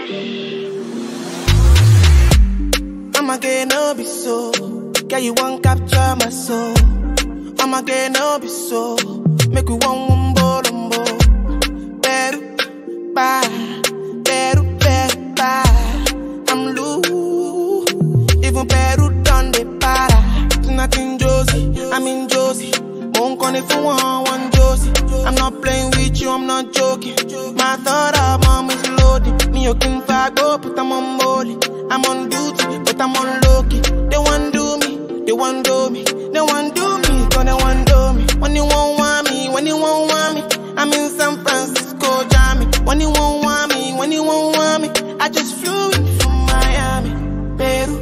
Omoge no be so. Girl, you won't capture my soul. Omoge no be so. Make we one wombolombo. Peru, Peru, Peru, I'm loose. Even Peru done the para. Tonight in Jozi, I'm in Jozi. Won't call if you want Jozi. I'm not playing with you, I'm not joking. My thought of mom is loaded. Me okin fagbo, but I'm on molly. I'm on duty, but I'm on lowkey. They want do me, they want do me, they want do me, cause they want do me. When you won't want me, when you won't want me, I'm in San Francisco, jamming. When you won't want me, when you won't want me, I just flew in from Miami. Peru,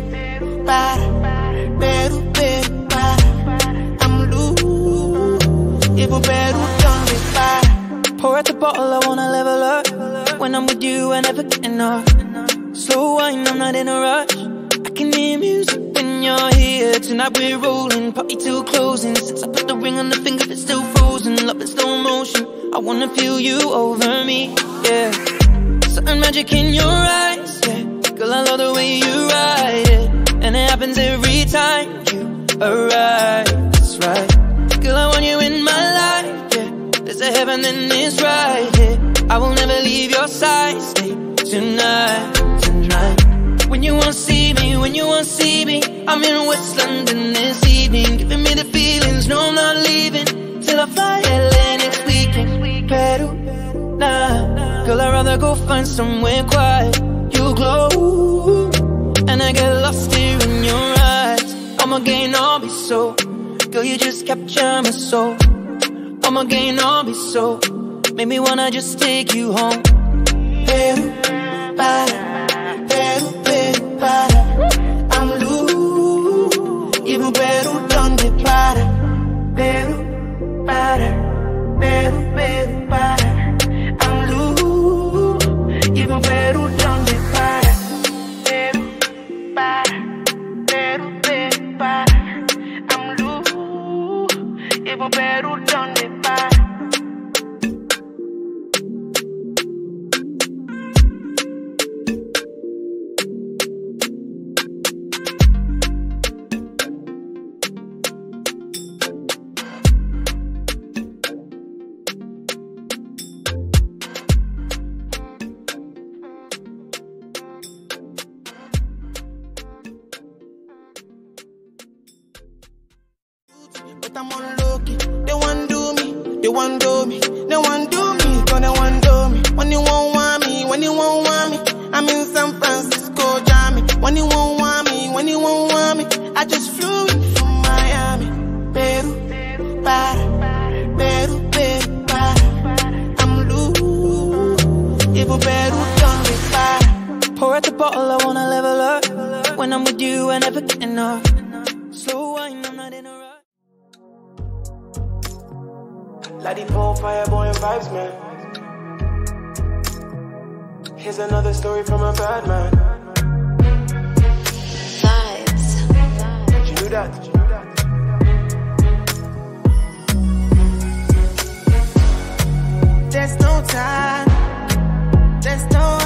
Peru, Peru, I'm loose. Even Peru done me para. Pour out the bottle, I wanna level up. When I'm with you, I never get enough. Slow wine, I'm not in a rush. I can hear music when you're here. Tonight we're rolling, party till closing. Since I put the ring on the finger, it's still frozen. Love in slow motion, I wanna feel you over me, yeah. Certain magic in your eyes, yeah. Girl, I love the way you ride it. And it happens every time you arrive, that's right. Girl, I want you in my life, yeah. There's a heaven and it's right here, yeah. I will never leave your side, stay tonight. When you won't see me, when you won't see me, I'm in West London this evening, giving me the feelings, no I'm not leaving, till I fly LA next weekend. Peru, nah, girl I'd rather go find somewhere quiet. You glow, and I get lost here in your eyes. Omoge no be so, girl you just capture my soul. Omoge no be so, make me wanna just take you home. Peru, Peru, Peru, I'm loose. Even Peru done the para. Peru, Peru, Peru, I'm loose. Even Peru done the para. Peru, Peru, I'm loose. Even Peru done the para. But I'm on lowkey. They want do me, they want do me, they want do me, cause they want do me. When you won't want me, when you won't want me, I'm in San Francisco, jamming. When you won't want me, when you won't want me, I just flew in from Miami. Peru, Peru, Peru, I'm loose. Even Peru done me para. Pour out the bottle, I wanna level up. When I'm with you, I never get enough. Slow wine, I'm not in a rush. Like the pole, Fireboy and vibes, man. Here's another story from a bad man. Vibes. Did you do that? There's no time. There's no